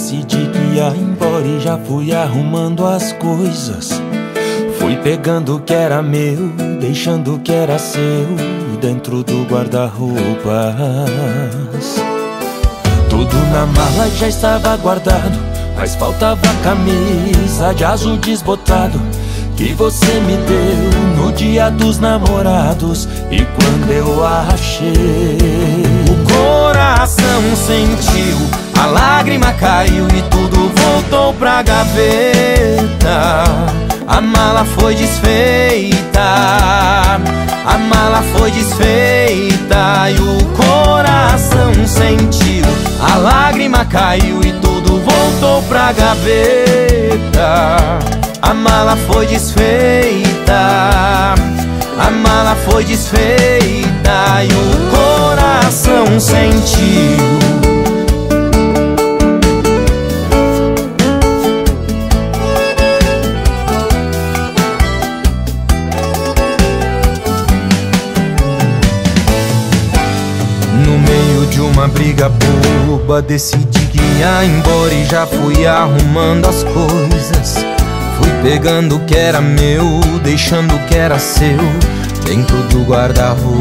decidi que ia embora e já fui arrumando as coisas. Fui pegando o que era meu, deixando o que era seu dentro do guarda-roupas. Tudo na mala já estava guardado, mas faltava a camisa de azul desbotado que você me deu no dia dos namorados. E quando eu achei, o coração sentiu, a lágrima caiu e tudo voltou pra gaveta. A mala foi desfeita, a mala foi desfeita e o coração sentiu, a lágrima caiu e tudo voltou pra gaveta. A mala foi desfeita, a mala foi desfeita e o coração sentiu. No meio de uma briga boba, decidi que ia embora e já fui arrumando as coisas. Fui pegando o que era meu, deixando o que era seu dentro do guarda-roupa.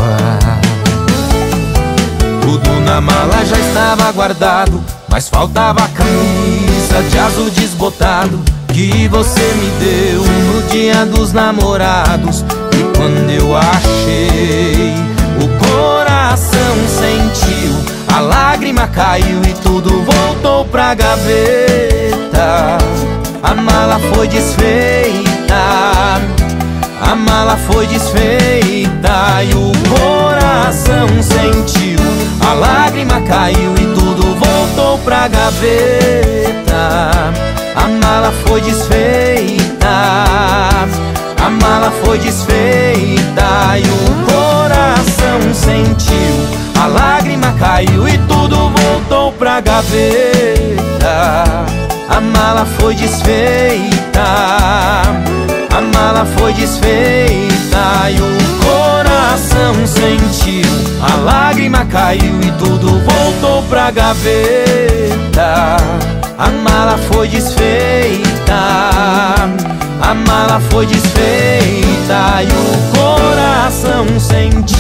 Tudo na mala já estava guardado, mas faltava a camisa de azul desbotado que você me deu no dia dos namorados. E quando eu achei, o coração sentiu, a lágrima caiu e tudo voltou pra gaveta. A mala foi desfeita, a mala foi desfeita e o coração sentiu, a lágrima caiu e tudo voltou pra gaveta. A mala foi desfeita, a mala foi desfeita e o coração sentiu, a lágrima caiu e tudo voltou pra gaveta. A mala foi desfeita, a mala foi desfeita e o coração sentiu, a lágrima caiu e tudo voltou pra gaveta. A mala foi desfeita, a mala foi desfeita e o coração sentiu.